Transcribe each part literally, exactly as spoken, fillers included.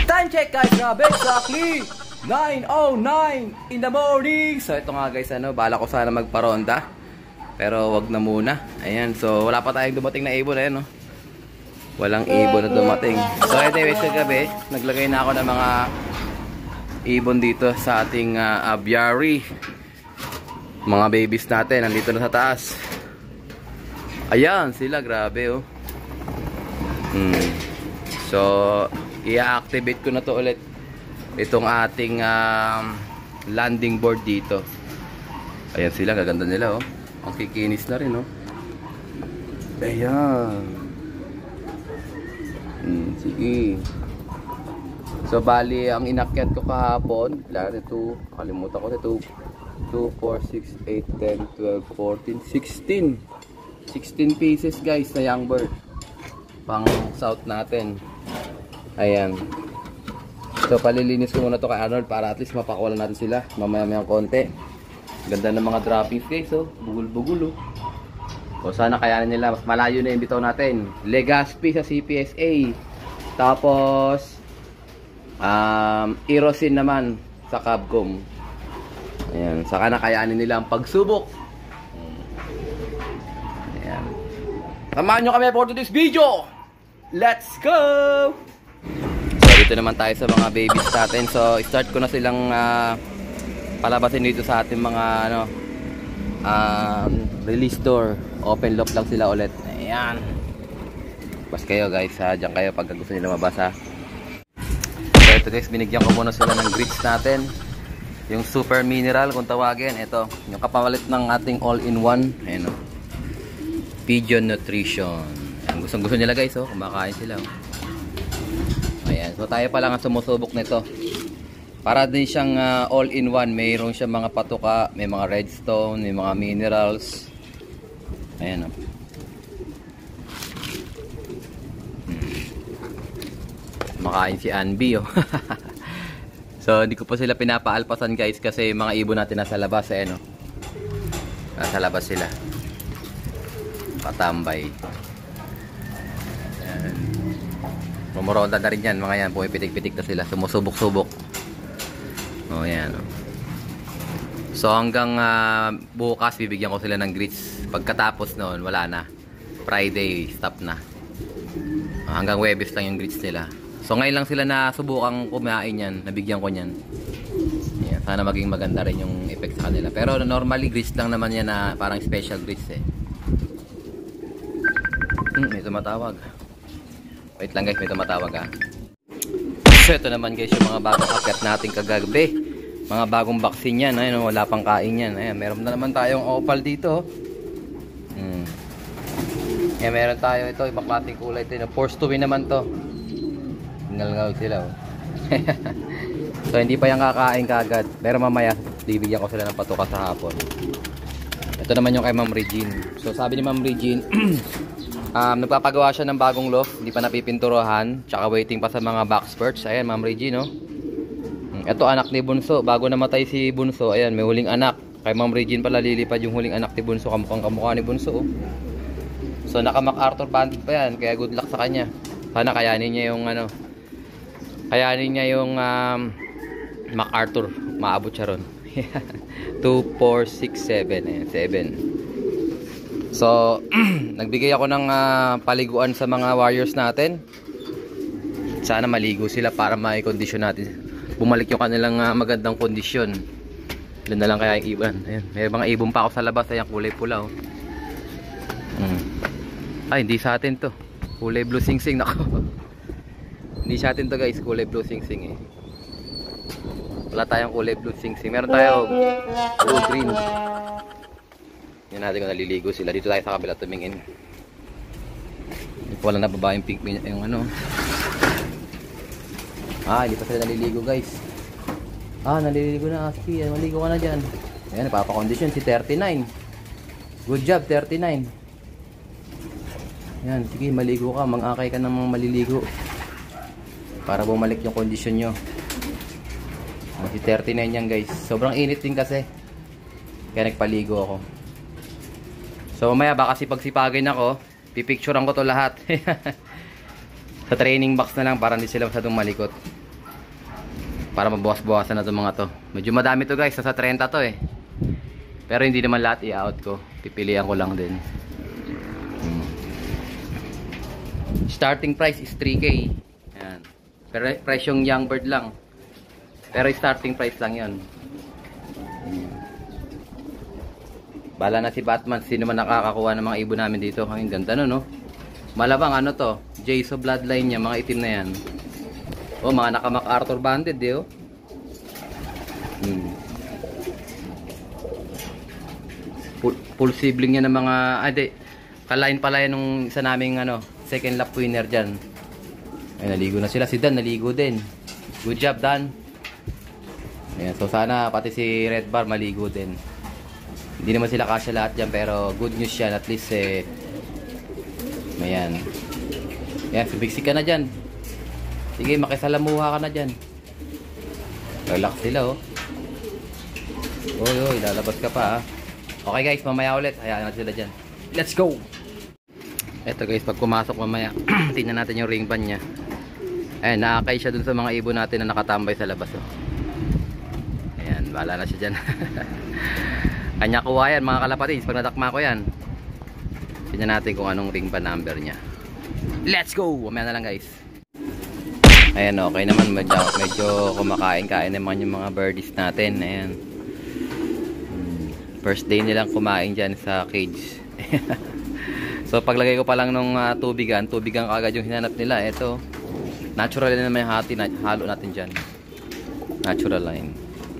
Time check guys, grabe, exactly nine oh nine in the morning. So ito nga guys, ano, bala ko sana magparonda, pero wag na muna. Ayan, so wala pa tayong dumating na ibon, ayan, no? Walang ibon na dumating. So anyways, kagabi, naglagay na ako ng mga ibon dito sa ating uh, aviary. Mga babies natin, nandito na sa taas. Ayan, sila, grabe, oh. Hmm. So, i-activate ko na to ulit itong ating um, landing board dito. Ayan sila, gaganda nila, oh. Ang kikinis na rin, oh. Ayan. Hmm, sige. So, bali, ang inakyat ko kahapon, lahat ito, kalimutan ko ito, two, four, six, eight, ten, twelve, fourteen, sixteen. sixteen pieces guys na young bird. Pang south natin. Ayan. So, palilinis ko muna to kay Arnold para at least mapakawalan natin sila. Mamaya-mayang konti. Ganda ng mga droppings guys, oh. Bugul-bugul, oh. O, sana kayanin nila. Mas malayo na yung bitaw natin. Legazpi sa C P S A. Tapos, um, Erosin naman sa Capcom. Ayan. Saka na kayanin nila ang pagsubok. Ayan. Samahan nyo kami for today's video. Let's go! So, dito naman tayo sa mga babies natin. So, start ko na silang uh, palabasin dito sa ating mga ano, um, release door. Open lock lang sila ulit. Ayan. Bas kayo guys, ha? Diyan kayo pag gusto nila mabasa. So, ito guys, binigyan ko muna sila ng grits natin. Yung super mineral kung tawagin. Ito, yung kapalit ng ating all-in-one. Ayan, o. Pigeon Nutrition. Ayan, gustong gusto nila guys, oh. Kumakain sila, oh. Ayan, so tayo pa lang ang sumusubok nito. Para din siyang uh, all-in-one. Mayroon siyang mga patuka, may mga redstone, may mga minerals. Ayan, oh. Hmm. Makain si Anby, oh. So, hindi ko pa sila pinapaalpasan guys kasi mga ibon natin nasa labas, eh, no? Nasa labas sila. Patambay. Ayan. Mumuronda na rin yan, mga yan. Pumipitik-pitik na sila. Sumusubok-subok. O, ayan. O. So, hanggang uh, bukas, bibigyan ko sila ng grits. Pagkatapos noon, wala na. Friday, stop na. Hanggang Webes lang yung grits nila. So ngayon lang sila na subukang kumain yan, nabigyan ko niyan. Ayan, sana maging maganda rin yung effect sa kanila. Pero normally grits lang naman yan na parang special grits, eh. Hmm, may tumatawag. Wait lang guys, may tumatawag, ha. So ito naman guys yung mga bagong akyat natin kagabi. Mga bagong vaccine yan, ayun, wala pang kain yan. Ayan, meron na naman tayong opal dito. Hmm. Ayan, meron tayo ito, ibang klaseng kulay ito. Force to win naman to. Ngalngal sila, oh. So hindi pa yan kakain kagad, pero mamaya bibigyan ko sila ng patuka sa hapon. Ito naman yung kay Ma'am Regine. So sabi ni Ma'am Regine, um, nagpapagawa siya ng bagong loft, hindi pa napipinturahan, tsaka waiting pa sa mga box perch. Ayan, Ma'am Regine, oh. Ito anak ni Bunso, bago namatay si Bunso. Ayan, may huling anak. Kay Ma'am Regine pala lilipad yung huling anak ni Bunso, kamukhang kamukha ni Bunso, oh. So naka MacArthur bandit pa yan, kaya good luck sa kanya. Sana kayanin niya yung ano, kayanin niya yung um, MacArthur. Maabot siya ron. two, four, six, seven. Ayan, seven. So, nagbigay ako ng uh, paliguan sa mga warriors natin. Sana maligo sila para ma-kondisyon natin. Bumalik yung kanilang uh, magandang kondisyon. Doon na lang kaya yung ibon. Ayan, may mga ibon pa ako sa labas. Ayan, kulay pula, oh. Hmm. Ay, hindi sa atin to. Kulay blue sing-sing. Nako. Hindi sa atin to guys, kulay blue sing-sing, eh. Wala tayong kulay blue sing-sing. Meron tayo blue green. Yan natin kung naliligo sila. Dito tayo sa kabila tumingin. Wala na baba yung pink yung ano. Ah, hindi pa sila naliligo guys. Ah, naliligo na Aski. Maligo ka na dyan. Ayan, napapakondisyon si thirty-nine. Good job, thirty-nine. Yan, sige, maligo ka. Mang-akay ka ng mga maliligo para bumalik yung kondisyon nyo. Si thirty-nine yan guys. Sobrang init din kasi. Kaya nagpaligo ako. So mamaya baka sipag-sipagin ako. Pipicturean ko to lahat. Sa training box na lang para hindi sila masyadong malikot. Para mabawas-bawasan na itong mga to. Medyo madami to guys, nasa thirty to eh. Pero hindi naman lahat i-out ko. Pipilian ko lang din. Hmm. Starting price is three K. Ayan. Pero presyong young bird lang. Pero starting price lang yun. Hmm. Bala na si Batman. Sino man nakakakuha ng mga ibon namin dito. Ang ganda no, no? Malabang ano to? Jayso bloodline niya. Mga itim na yan. Oh, mga naka MacArthur banded eh, oh. Hmm. Full, full sibling niya ng mga, ah, di, kalain pala yan nung isa naming, ano, second lap winner dyan. Ay, naligo na sila. Si Dan, naligo din. Good job, Dan. Ayan, so sana pati si Red Bar maligo din. Hindi naman sila kasya lahat dyan, pero good news yan. At least, eh, ayan. Ayan, subiksik ka na dyan. Sige, makisalamuha ka na dyan. Relax sila, oh. Oy, oy, lalabas ka pa, ha. Okay, guys, mamaya ulit. Hayaan natin sila dyan. Let's go! Eto, guys, pag pumasok mamaya, tingnan natin yung ring band niya. Ayan, nakakay siya dun sa mga ibon natin na nakatambay sa labas, oh. Ayan, bahala na siya dyan. Kanya kuha yan, mga kalapatids. Pag natakma ko yan, tingnan natin kung anong ring band number niya. Let's go! Mamaya na lang, guys. Ayan, okay naman, medyo, medyo kumakain-kain naman yung mga birdies natin. Ayan. First day nilang kumain dyan sa cage. So paglagay ko pa lang nung uh, tubigan, tubigan kagad yung hinanap nila. Ito, natural na naman yung hati na, halo natin dyan. Natural line.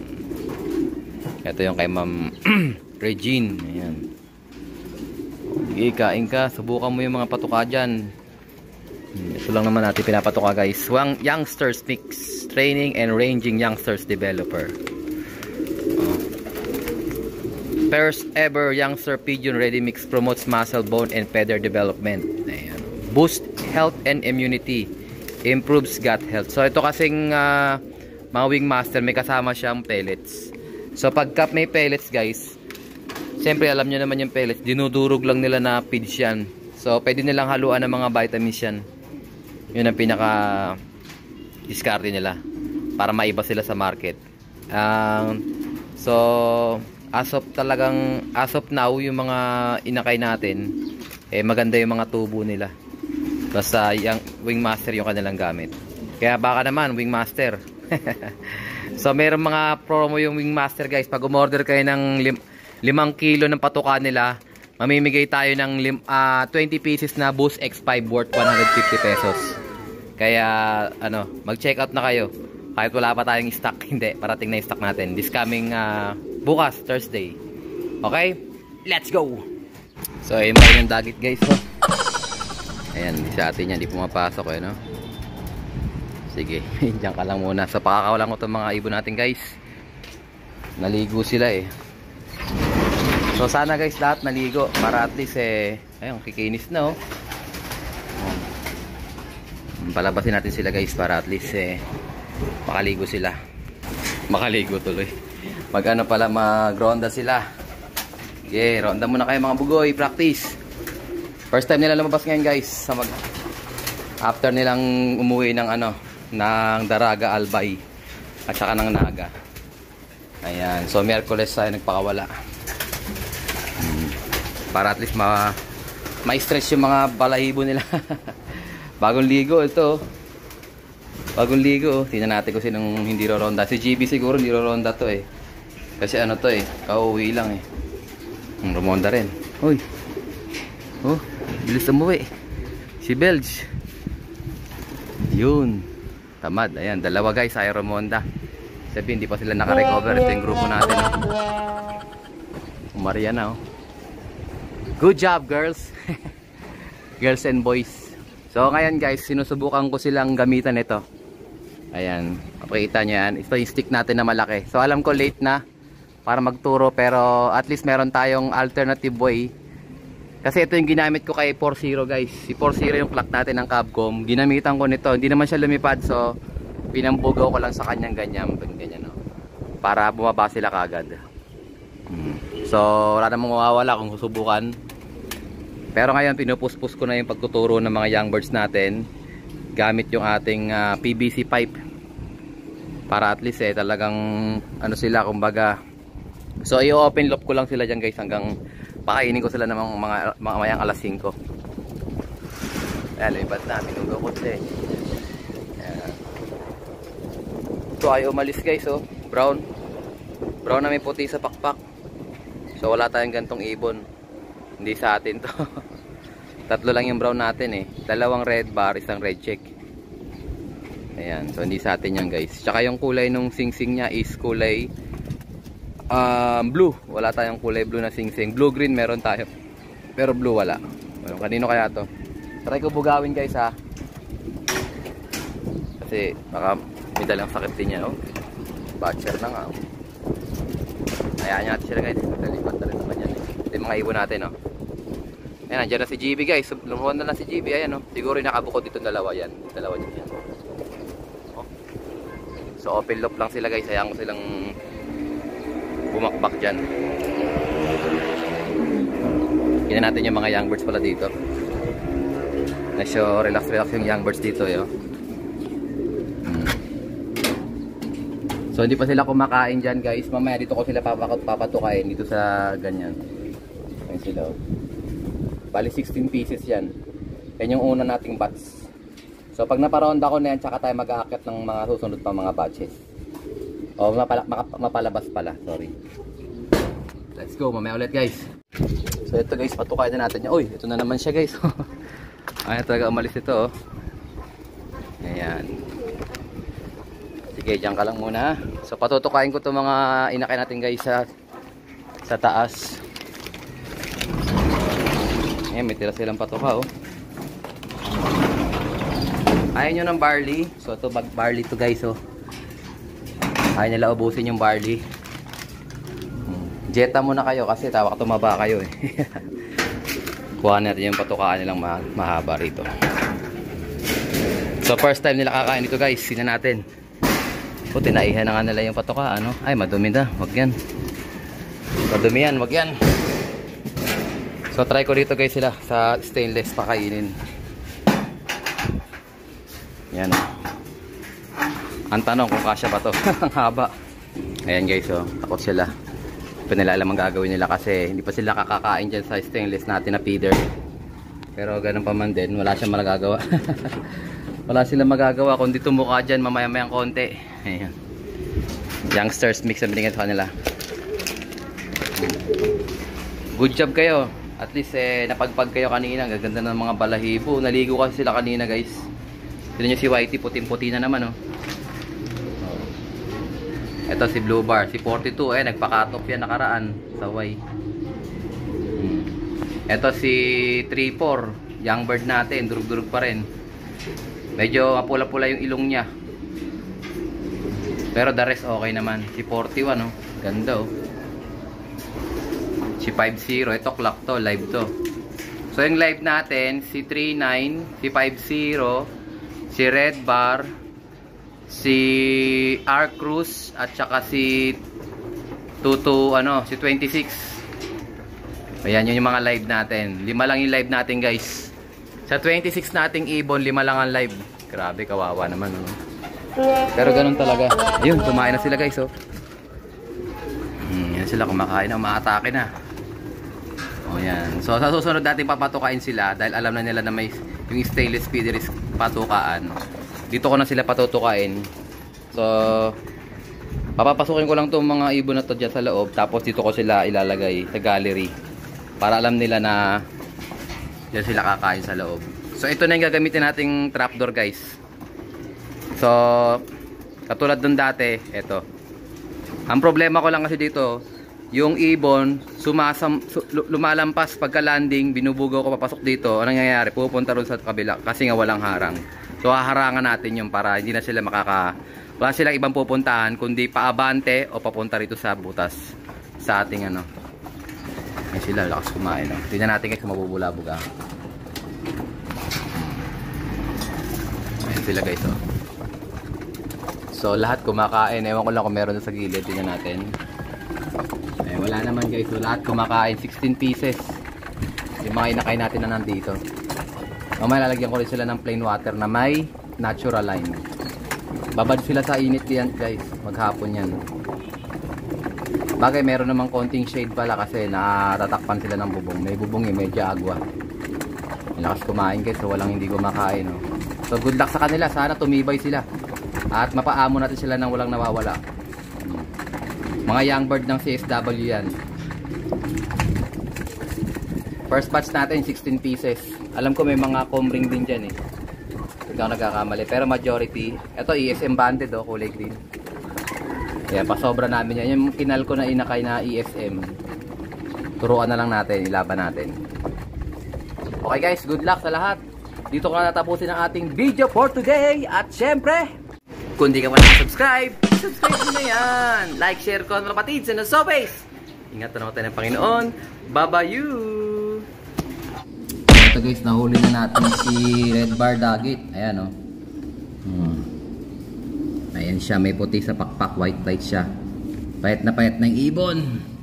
Ito yung kay Ma'am Regine. Ayan. Okay, kain ka, subukan mo yung mga patuka dyan. Ito lang naman natin pinapatuka, guys. Wang Youngsters Mix Training and Ranging Youngsters Developer. Oh. First ever Youngster Pigeon Ready Mix promotes muscle, bone, and feather development. Ayan. Boost health and immunity. Improves gut health. So ito kasing uh, mga Wingmaster, may kasama siyang pellets. So pagka may pellets, guys, siyempre alam nyo naman yung pellets, dinudurog lang nila na feeds yan. So pwede nilang haluan ng mga vitamins yan. Yun ang pinaka diskarte nila para maiba sila sa market. Um, so as of talagang as of now, yung mga inakay natin, eh maganda yung mga tubo nila. Basta yung Wingmaster yung kanilang gamit. Kaya baka naman Wingmaster. So meron mga promo yung Wingmaster, guys. Pag umorder kayo ng lim limang kilo ng patuka nila, mamimigay tayo ng lim uh, twenty pieces na Boost X five worth one hundred fifty pesos. Kaya ano, mag-check out na kayo. Kahit wala pa tayong stock, hindi, parating na yung stock natin. This coming uh, bukas, Thursday. Okay? Let's go! So, ayun ba yung dagit, guys, oh. Ayan, sa atin yan, hindi pumapasok eh, no? Sige, diyan ka lang muna. So, pakakawalan ko itong mga ibon natin, guys. Naligo sila eh. So, sana guys, lahat naligo para at least eh, ayun, kikinis na, oh. Palabasin natin sila, guys, para at least eh, makaligo sila. Makaligo tuloy. Mag ano pala, mag-ronda sila. Okay, ronda muna kayo mga bugoy. Practice. First time nila lumabas ngayon, guys. Sa mag after nilang umuwi ng ano, ng Daraga Albay at saka ng Naga. Ayan. So, Miyerkules tayo nagpakawala. Hmm. Para at least ma ma-stress yung mga balahibo nila. Bagong ligo ito. Bagong ligo. Tingnan natin kung sinong hindi roronda. Si G B siguro hindi roronda to eh. Kasi ano to eh, kauwi lang eh. Hmm, rumonda rin. Uy. Oh, bilis umuwi. Si Belge. Yun. Tamad. Ayan, dalawa guys ay rumonda. Sabi hindi pa sila naka-recover. Ito yung grupo natin. Oh. Maria na oh. Good job, girls. Girls and boys. So ngayon guys, sinusubukan ko silang gamitan ito. Ayan, makikita nyo yan. Ito yung stick natin na malaki. So alam ko late na para magturo, pero at least meron tayong alternative way. Kasi ito yung ginamit ko kay four zero guys. Si four zero yung clock natin ng Capcom. Ginamitan ko nito. Hindi naman siya lumipad, so pinambugaw ko lang sa kanyang ganyan. Ganyan, no? Para bumaba sila kagad. Hmm. So wala namang mawawala kung susubukan. Pero ngayon pinupuspus ko na yung pagtuturo ng mga young birds natin gamit yung ating uh, P V C pipe. Para at least eh talagang ano sila kumbaga. So i-open loop ko lang sila dyan guys hanggang pakainin ko sila ng mga, mga, mga mayang alas singko. Ayan, lipat na, minugakot eh. Ayan. So ay umalis guys oh, brown. Brown na may puti sa pakpak. So wala tayong gantong ibon. Hindi sa atin to. Tatlo lang yung brown natin eh. Dalawang red bar, isang red check. Ayan, so hindi sa atin yan guys. Tsaka yung kulay nung sing-sing niya is kulay um, blue. Wala tayong kulay blue na sing-sing. Blue-green meron tayo. Pero blue wala. Well, kanino kaya to? Try ko bugawin guys ha. Kasi baka may dalang sakit din yan. Oh. Batcher na nga. Oh. Hayaan natin sila guys. Magalipat na rin naman yan. Ito yung mga ibon natin. Oh. Ayan, nandiyan na si G B guys. Lumuhan na lang si G B. Ayan oh. Siguro nakabukod dito dalawa yan. Dalawa dyan yan. Oh. So open loop lang sila guys. Hayaan ko silang bumakbak dyan. Tignan natin yung mga young birds pala dito. Medyo relax relax yung young birds dito yo. Hmm. So hindi pa sila kumakain dyan guys. Mamaya dito ko sila papatukain dito sa ganyan. Ayan sila. Bali sixteen pieces yan. Yan yung una nating batch. So pag naparonda ko na yan, tsaka tayo mag-aakyat ng mga susunod pa mga batches. O mapala, mapalabas pala, sorry. Let's go, mamaya ulit guys. So ito guys, patukain na natin. Uy, ito na naman siya guys. Ayaw talaga umalis ito oh. Ayan. Sige, dyan ka lang muna. So patutukain ko itong mga inakay natin guys sa, sa taas. Ayan, may tira silang patuka oh. Ayaw nyo ng barley. So ito mag barley to guys oh. Ayaw nila ubusin yung barley. Jetta muna kayo kasi tawak tumaba kayo eh. Kuha natin yung patukaan nilang ma mahaba rito. So first time nila kakain ito guys. Sina natin. O tinaihan na nga nila yung patukaan no? Ay madumi na. Wag yan. Madumi yan. Wag yan. So try ko dito guys sila sa stainless pakainin. Yan. Ang tanong kung kasya ba to. Ang haba. Ayan guys oh. Takot sila. Hindi pa nila alam ang gagawin nila kasi hindi pa sila kakakain dyan sa stainless natin na feeder. Pero ganun pa man din, wala siyang magagawa. Wala silang magagawa kundi tumuka dyan mamaya-mayang konti. Ayan. Youngsters mix ang binigyan sa kanila. Good job kayo. At least eh, napagpag kayo kanina. Gaganda ng mga balahibo. Naligo kasi sila kanina guys. Tignan nyo si Whitey, puting-puti na naman oh. Ito si Blue Bar, si forty-two eh nagpakatop yan nakaraan sa Y. Hmm. Ito si three four, young bird natin, durug-durug pa rin. Medyo mapula-pula yung ilong niya. Pero the rest okay naman. Si forty-one oh, ganda oh. Si five zero, ito clock to, live to. So yung live natin, si three nine, si five zero, si Red Bar, si R Cruz at saka si two two ano, si twenty-six. Ayan yun yung mga live natin. Lima lang yung live natin guys. Sa twenty-six nating ibon, lima lang ang live. Grabe, kawawa naman no? Pero ganun talaga. Ayun, kumain na sila guys oh. Hmm, yan sila kumakain na, umaatake na. O yan. So sa susunod natin papatukain sila dahil alam na nila na may yung stainless feeder is patukaan. Dito ko na sila patutukain. So papapasukin ko lang itong mga ibon na to dyan sa loob. Tapos dito ko sila ilalagay sa gallery para alam nila na dyan sila kakain sa loob. So ito na yung gagamitin nating trapdoor guys. So katulad dun dati, ito. Ang problema ko lang kasi dito, yung ibon sumasam, lumalampas pagka landing, binubugaw ko papasok dito. Anong nangyayari? Pupunta ron sa kabila kasi nga walang harang. So haharangan natin yung para hindi na sila makaka, wala silang ibang pupuntahan kundi paabante o papunta rito sa butas sa ating ano. Ay sila lakas kumain no? Tingnan natin guys kung mabubulabog ah. Ayan sila guys oh. So lahat kumakain, ewan ko lang kung meron sa gilid. Tingnan natin. Eh, wala naman guys, so lahat kumakain. Sixteen pieces yung mga inakain natin na nandito. Mamaya lalagyan ko rin sila ng plain water na may natural line. Babad sila sa init yan guys, maghapon yan. Bagay meron namang konting shade pala kasi natatakpan sila ng bubong. May bubong eh, medyo agwa. Lakas kumain guys, so walang hindi kumakain. No? So good luck sa kanila, sana tumibay sila. At mapaamo natin sila nang walang nawawala. Mga young bird ng C S W yan. First batch natin sixteen pieces. Alam ko may mga comb ring din dyan eh. Hindi ako nagkakamali. Pero majority, ito E S M banded oh, kulay green. Kaya pasobra namin yan. Yung kinal ko na inakay na E S M. Turuan na lang natin, ilaban natin. Okay guys, good luck sa lahat. Dito ko na natapusin ang ating video for today. At syempre, kung di ka pa na-subscribe, subscribe mo na yan. Like, share, comment, kapatids. And as always, ingatan naman tayo ng Panginoon. Bye-bye! Ito guys, nahuli na natin si Red Bar Dagit. Ayan o. Oh. Hmm. Ayan siya, may puti sa pakpak. White light siya. Payat na payat ng ibon.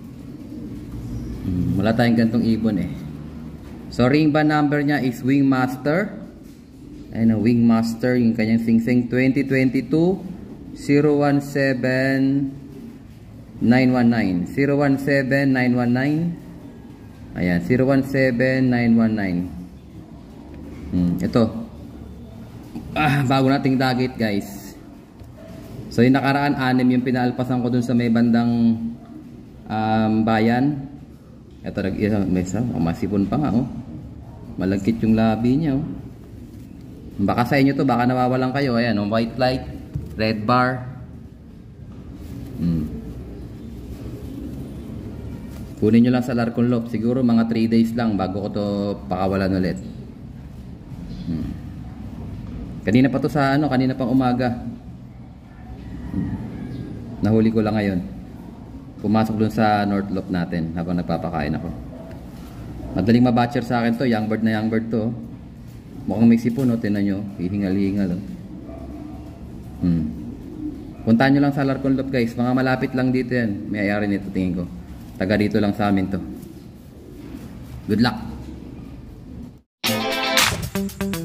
Hmm. Wala tayong gantong ibon eh. So ring band number niya is Wingmaster. Ayan o, Wingmaster. Yung kanyang sing-sing twenty twenty-two zero one seven nine one nine zero one seven nine one nine. Ayan, zero one seven nine one nine. Hmm, ito. Ah, bago nating dagit, guys. So, yung nakaraan, anim yung pinaalpasan ko dun sa may bandang um, bayan. Ito, may isa, oh, masipon pa nga, oh. Malagkit yung labi niya, oh. Baka sa inyo to, baka nawawalan kayo. Ayan, oh, white light, red bar. Hmm. Kunin nyo lang sa Larcon Loop. Siguro mga three days lang bago ko to pakawalan ulit. Hmm. Kanina pa to sa ano, kanina pang umaga. Hmm. Nahuli ko lang ngayon. Pumasok dun sa North Loop natin habang nagpapakain ako. Madaling mabatcher sa akin to. Young bird na young bird to. Mukhang may sipon, no? Tinan nyo. Hihingal-hingal. Oh. Hmm. Puntahan nyo lang sa Larcon Loop guys. Mga malapit lang dito yan. May ayari nito tingin ko. Taga dito lang sa amin to. Good luck!